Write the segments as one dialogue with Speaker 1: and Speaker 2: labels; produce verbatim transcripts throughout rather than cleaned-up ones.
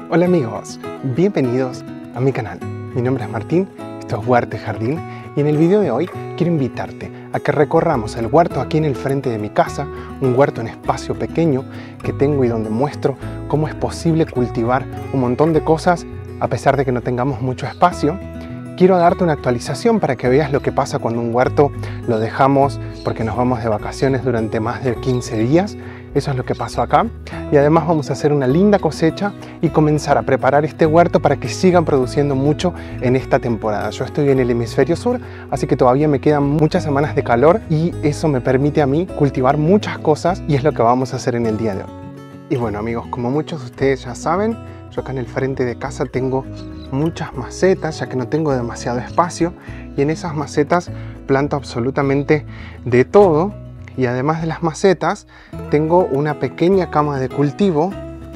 Speaker 1: Hola amigos, bienvenidos a mi canal. Mi nombre es Martín, esto es Huerta y Jardín y en el video de hoy quiero invitarte a que recorramos el huerto aquí en el frente de mi casa, un huerto en espacio pequeño que tengo y donde muestro cómo es posible cultivar un montón de cosas a pesar de que no tengamos mucho espacio. Quiero darte una actualización para que veas lo que pasa cuando un huerto lo dejamos porque nos vamos de vacaciones durante más de quince días. Eso es lo que pasó acá. Y además vamos a hacer una linda cosecha y comenzar a preparar este huerto para que sigan produciendo mucho en esta temporada. Yo estoy en el hemisferio sur, así que todavía me quedan muchas semanas de calor y eso me permite a mí cultivar muchas cosas y es lo que vamos a hacer en el día de hoy. Y bueno amigos, como muchos de ustedes ya saben, yo acá en el frente de casa tengo muchas macetas, ya que no tengo demasiado espacio, y en esas macetas planto absolutamente de todo. Y además de las macetas, tengo una pequeña cama de cultivo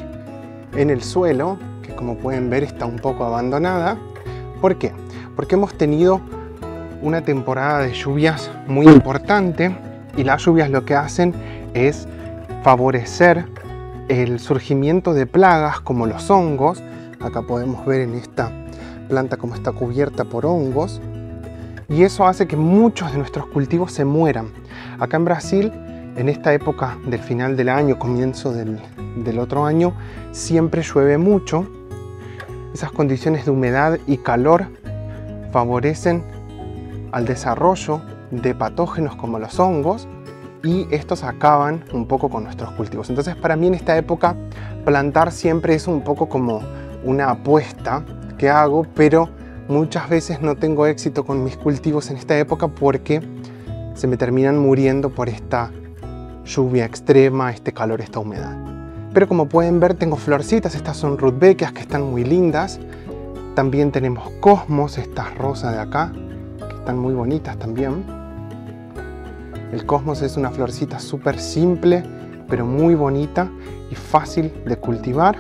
Speaker 1: en el suelo, que como pueden ver está un poco abandonada. ¿Por qué? Porque hemos tenido una temporada de lluvias muy importante, y las lluvias lo que hacen es favorecer el surgimiento de plagas como los hongos. Acá podemos ver en esta planta cómo está cubierta por hongos. Y eso hace que muchos de nuestros cultivos se mueran. Acá en Brasil, en esta época del final del año, comienzo del, del otro año, siempre llueve mucho. Esas condiciones de humedad y calor favorecen al desarrollo de patógenos como los hongos, y estos acaban un poco con nuestros cultivos. Entonces para mí en esta época plantar siempre es un poco como una apuesta que hago, pero muchas veces no tengo éxito con mis cultivos en esta época porque se me terminan muriendo por esta lluvia extrema, este calor, esta humedad. Pero como pueden ver tengo florcitas, estas son rudbeckias que están muy lindas. También tenemos cosmos, estas rosas de acá, que están muy bonitas también. El cosmos es una florcita súper simple, pero muy bonita y fácil de cultivar.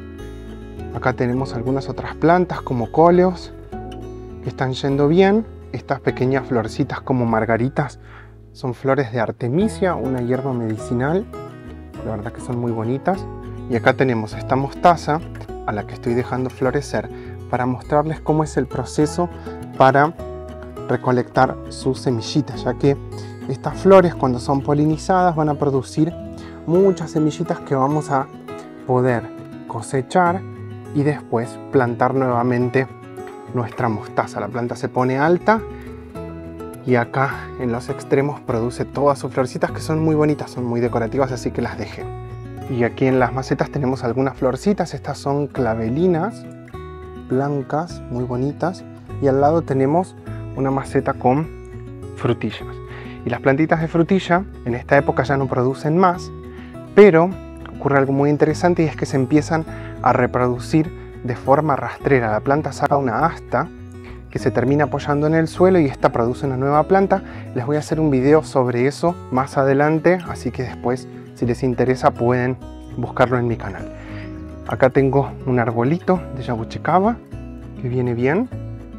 Speaker 1: Acá tenemos algunas otras plantas como coleos que están yendo bien. Estas pequeñas florcitas como margaritas son flores de artemisia, una hierba medicinal. La verdad que son muy bonitas. Y acá tenemos esta mostaza a la que estoy dejando florecer para mostrarles cómo es el proceso para recolectar sus semillitas, ya que estas flores cuando son polinizadas van a producir muchas semillitas que vamos a poder cosechar y después plantar nuevamente nuestra mostaza. La planta se pone alta y acá en los extremos produce todas sus florcitas que son muy bonitas, son muy decorativas, así que las dejé. Y aquí en las macetas tenemos algunas florcitas, estas son clavelinas blancas, muy bonitas, y al lado tenemos una maceta con frutillas. Y las plantitas de frutilla en esta época ya no producen más, pero ocurre algo muy interesante y es que se empiezan a reproducir de forma rastrera. La planta saca una asta que se termina apoyando en el suelo y esta produce una nueva planta. Les voy a hacer un video sobre eso más adelante, así que después si les interesa pueden buscarlo en mi canal. Acá tengo un arbolito de yabuchecaba que viene bien,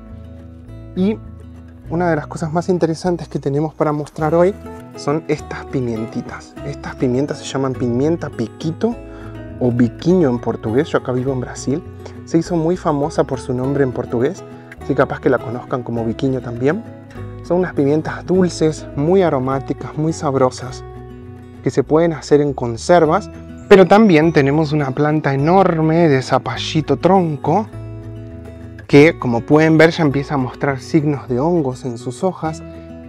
Speaker 1: y una de las cosas más interesantes que tenemos para mostrar hoy son estas pimientitas. Estas pimientas se llaman pimienta piquito o biquinho en portugués. Yo acá vivo en Brasil. Se hizo muy famosa por su nombre en portugués, así capaz que la conozcan como biquinho también. Son unas pimientas dulces, muy aromáticas, muy sabrosas, que se pueden hacer en conservas. Pero también tenemos una planta enorme de zapallito tronco, que como pueden ver ya empieza a mostrar signos de hongos en sus hojas.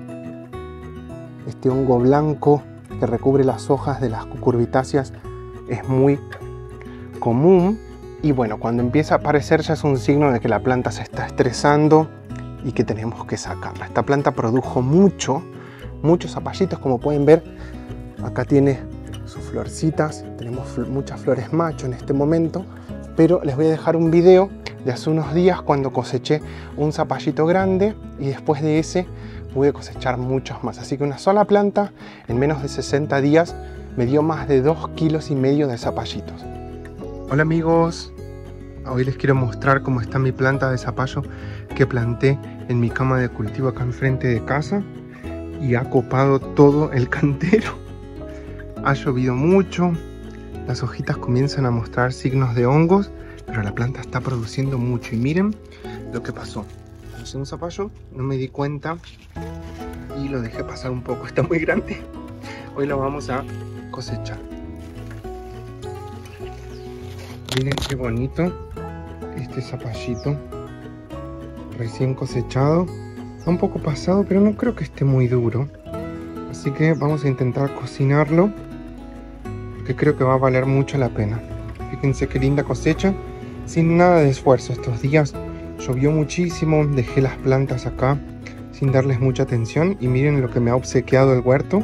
Speaker 1: Este hongo blanco que recubre las hojas de las cucurbitáceas es muy común, y bueno, cuando empieza a aparecer ya es un signo de que la planta se está estresando y que tenemos que sacarla. Esta planta produjo mucho, muchos zapallitos, como pueden ver. Acá tiene sus florcitas, tenemos muchas flores macho en este momento, pero les voy a dejar un video de hace unos días cuando coseché un zapallito grande y después de ese pude cosechar muchos más. Así que una sola planta en menos de sesenta días me dio más de dos kilos y medio de zapallitos. Hola amigos, hoy les quiero mostrar cómo está mi planta de zapallo que planté en mi cama de cultivo acá enfrente de casa y ha copado todo el cantero. Ha llovido mucho, las hojitas comienzan a mostrar signos de hongos pero la planta está produciendo mucho. Y miren lo que pasó. Puse un zapallo, no me di cuenta y lo dejé pasar un poco. Está muy grande. Hoy lo vamos a cosechar. Miren qué bonito este zapallito recién cosechado. Está un poco pasado, pero no creo que esté muy duro. Así que vamos a intentar cocinarlo, que creo que va a valer mucho la pena. Fíjense qué linda cosecha, sin nada de esfuerzo. Estos días llovió muchísimo, dejé las plantas acá sin darles mucha atención y miren lo que me ha obsequiado el huerto.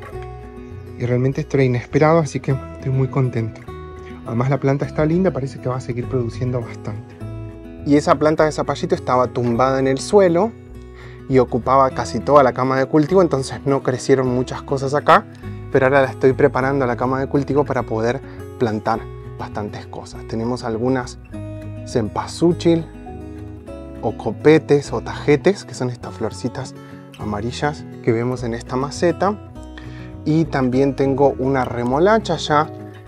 Speaker 1: Y realmente estoy inesperado, así que estoy muy contento. Además la planta está linda, parece que va a seguir produciendo bastante. Y esa planta de zapallito estaba tumbada en el suelo y ocupaba casi toda la cama de cultivo, entonces no crecieron muchas cosas acá, pero ahora la estoy preparando la cama de cultivo para poder plantar bastantes cosas. Tenemos algunas cempasúchil o copetes o tajetes, que son estas florcitas amarillas que vemos en esta maceta, y también tengo una remolacha. Ya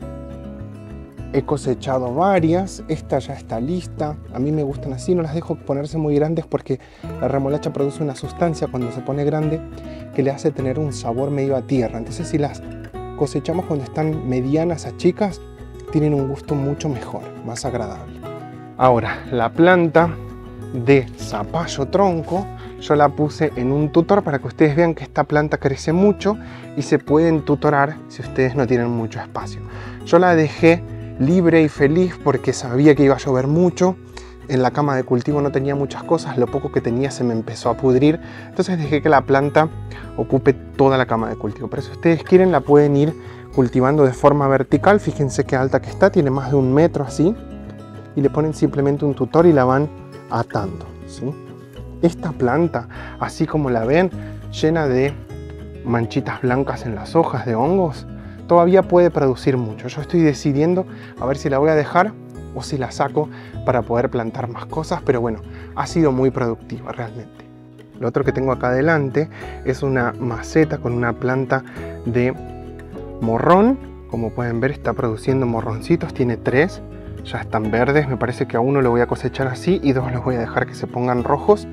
Speaker 1: he cosechado varias, esta ya está lista. A mí me gustan así, no las dejo ponerse muy grandes porque la remolacha produce una sustancia cuando se pone grande que le hace tener un sabor medio a tierra. Entonces si las cosechamos cuando están medianas a chicas, tienen un gusto mucho mejor, más agradable. Ahora, la planta de zapallo tronco, yo la puse en un tutor para que ustedes vean que esta planta crece mucho y se pueden tutorar si ustedes no tienen mucho espacio. Yo la dejé libre y feliz porque sabía que iba a llover mucho. En la cama de cultivo no tenía muchas cosas, lo poco que tenía se me empezó a pudrir, entonces dejé que la planta ocupe toda la cama de cultivo. Pero si ustedes quieren la pueden ir cultivando de forma vertical. Fíjense qué alta que está, tiene más de un metro así, y le ponen simplemente un tutor y la van atando, ¿sí? Esta planta, así como la ven, llena de manchitas blancas en las hojas de hongos, todavía puede producir mucho. Yo estoy decidiendo a ver si la voy a dejar o si la saco para poder plantar más cosas, pero bueno, ha sido muy productiva realmente. Lo otro que tengo acá adelante es una maceta con una planta de morrón. Como pueden ver, está produciendo morroncitos, tiene tres, ya están verdes. Me parece que a uno lo voy a cosechar así y dos los voy a dejar que se pongan rojos.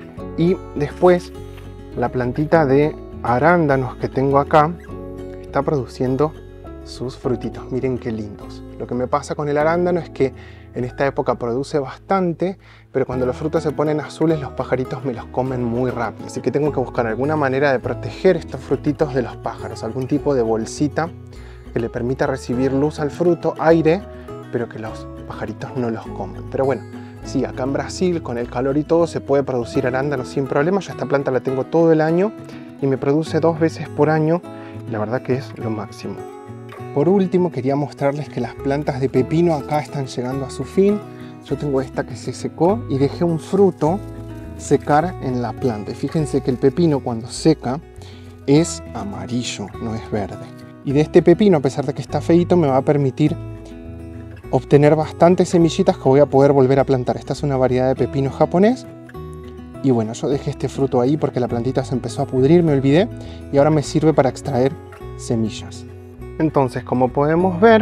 Speaker 1: Y después la plantita de arándanos que tengo acá está produciendo sus frutitos. Miren qué lindos. Lo que me pasa con el arándano es que en esta época produce bastante, pero cuando los frutos se ponen azules los pajaritos me los comen muy rápido. Así que tengo que buscar alguna manera de proteger estos frutitos de los pájaros. Algún tipo de bolsita que le permita recibir luz al fruto, aire, pero que los pajaritos no los coman. Pero bueno, sí, acá en Brasil con el calor y todo se puede producir arándanos sin problema. Yo esta planta la tengo todo el año y me produce dos veces por año. La verdad que es lo máximo. Por último, quería mostrarles que las plantas de pepino acá están llegando a su fin. Yo tengo esta que se secó y dejé un fruto secar en la planta. Y fíjense que el pepino cuando seca es amarillo, no es verde. Y de este pepino, a pesar de que está feito, me va a permitir obtener bastantes semillitas que voy a poder volver a plantar. Esta es una variedad de pepino japonés. Y bueno, yo dejé este fruto ahí porque la plantita se empezó a pudrir, me olvidé, y ahora me sirve para extraer semillas. Entonces, como podemos ver,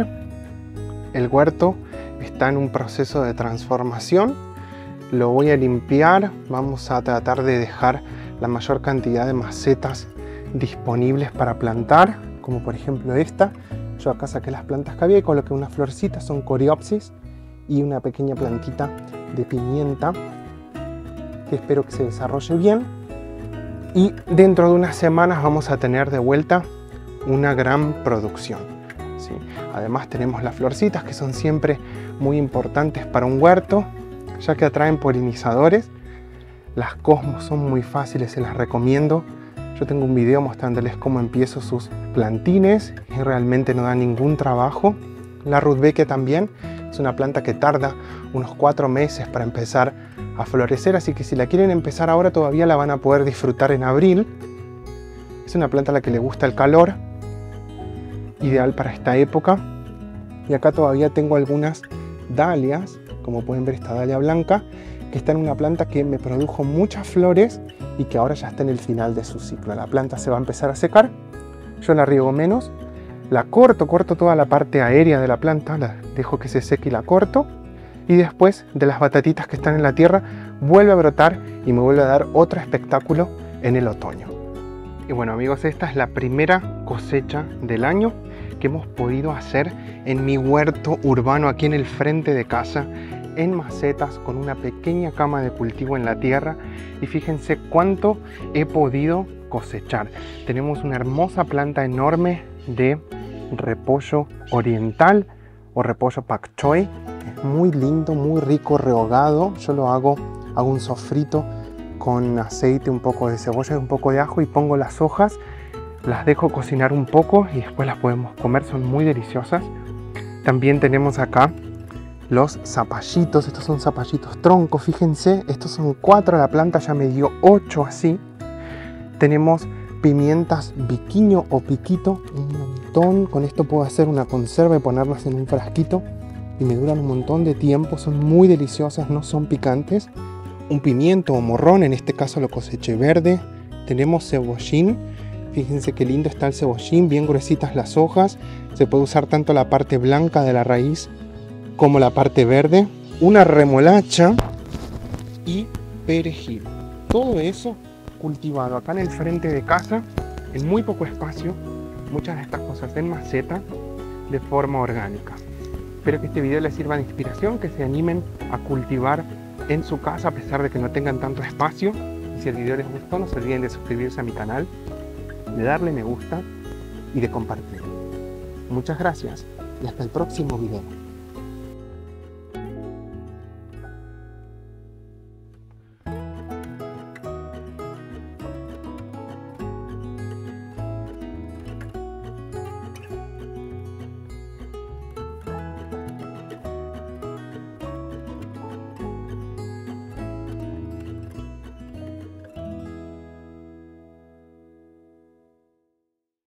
Speaker 1: el huerto está en un proceso de transformación. Lo voy a limpiar, vamos a tratar de dejar la mayor cantidad de macetas disponibles para plantar, como por ejemplo esta. Yo acá saqué las plantas que había y coloqué unas florcitas, son coreopsis, y una pequeña plantita de pimienta que espero que se desarrolle bien. Y dentro de unas semanas vamos a tener de vuelta una gran producción, ¿sí? Además tenemos las florcitas que son siempre muy importantes para un huerto, ya que atraen polinizadores. Las cosmos son muy fáciles, se las recomiendo. Yo tengo un video mostrándoles cómo empiezo sus plantines y realmente no da ningún trabajo. La rudbeckia también es una planta que tarda unos cuatro meses para empezar a florecer, así que si la quieren empezar ahora todavía la van a poder disfrutar en abril. Es una planta a la que le gusta el calor, ideal para esta época. Y acá todavía tengo algunas dalias, como pueden ver esta dalia blanca, que está en una planta que me produjo muchas flores y que ahora ya está en el final de su ciclo. La planta se va a empezar a secar, yo la riego menos, la corto, corto toda la parte aérea de la planta, la dejo que se seque y la corto. y después de las batatitas que están en la tierra vuelve a brotar y me vuelve a dar otro espectáculo en el otoño. Y bueno amigos, esta es la primera cosecha del año que hemos podido hacer en mi huerto urbano aquí en el frente de casa, en macetas con una pequeña cama de cultivo en la tierra, y fíjense cuánto he podido cosechar. Tenemos una hermosa planta enorme de repollo oriental o repollo pak choi, es muy lindo, muy rico, rehogado. Yo lo hago, hago un sofrito con aceite, un poco de cebolla y un poco de ajo, y pongo las hojas, las dejo cocinar un poco y después las podemos comer, son muy deliciosas. También tenemos acá los zapallitos, estos son zapallitos troncos, fíjense, estos son cuatro, la planta ya me dio ocho así. Tenemos pimientas biquiño o piquito, un montón. Con esto puedo hacer una conserva y ponerlas en un frasquito y me duran un montón de tiempo, son muy deliciosas, no son picantes. Un pimiento o morrón, en este caso lo coseché verde. Tenemos cebollín, fíjense qué lindo está el cebollín, bien gruesitas las hojas. Se puede usar tanto la parte blanca de la raíz como la parte verde. Una remolacha y perejil. Todo eso cultivado acá en el frente de casa, en muy poco espacio, muchas de estas cosas en maceta, de forma orgánica. Espero que este video les sirva de inspiración, que se animen a cultivar en su casa a pesar de que no tengan tanto espacio. Y si el video les gustó, no se olviden de suscribirse a mi canal, de darle me gusta y de compartir. Muchas gracias y hasta el próximo video.